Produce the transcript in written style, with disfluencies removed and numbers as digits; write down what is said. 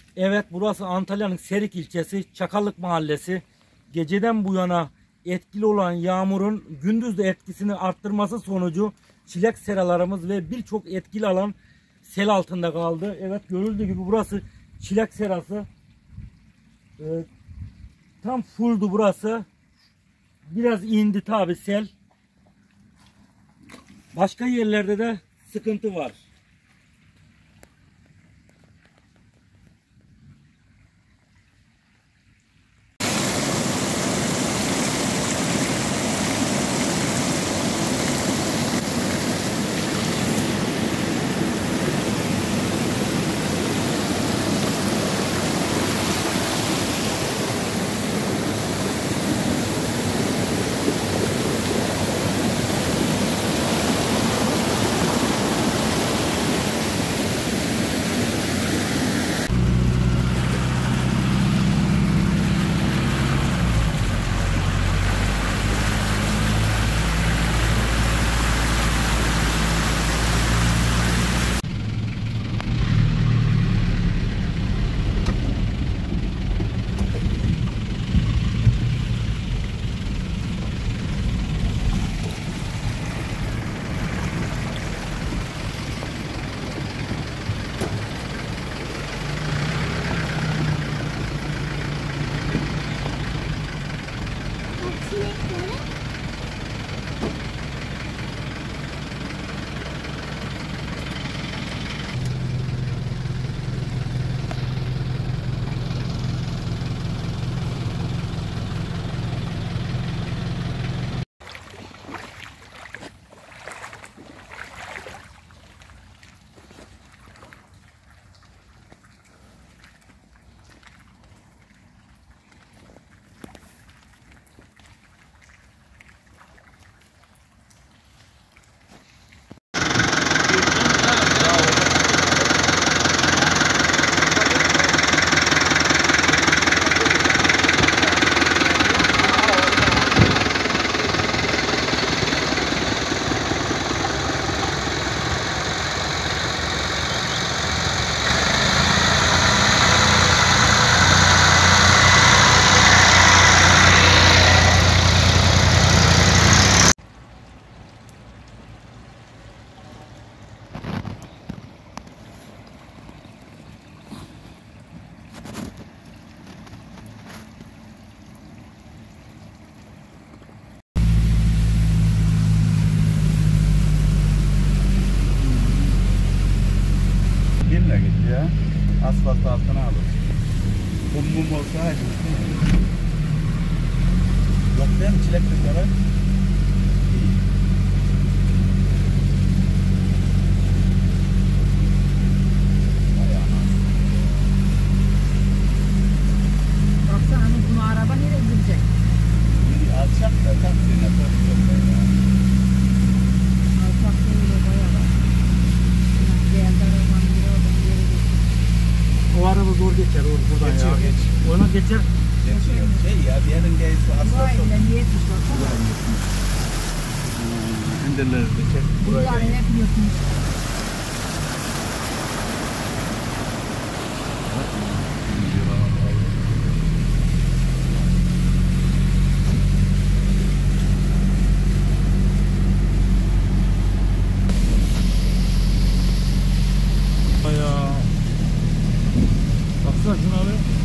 Evet, burası Antalya'nın Serik ilçesi Çakallık mahallesi. Geceden bu yana etkili olan yağmurun gündüz de etkisini arttırması sonucu çilek seralarımız ve birçok etkili alan sel altında kaldı. Evet, görüldüğü gibi burası çilek serası. Tam fulldu burası. Biraz indi tabi sel. Başka yerlerde de sıkıntı var. Ya asfalt altına alır. Mum olsa hadi. Yok değil mi çilek kızları? Baksana bunu araba nereye gidecek? Alçak da taksine koyuyorlar ya. Alçak değil o bayağı var. Diğer arabanın biri oradan geri geçiyor. O araba zor geçer buradan Geçiyor, ya. geç. Ona geçer. Geçiyor. Şey ya bir yerin geysi Bu asfalt. aile niye tutuyor? İndirleri de çek. Bunlar hep yutmuş. Baksana şuna abi.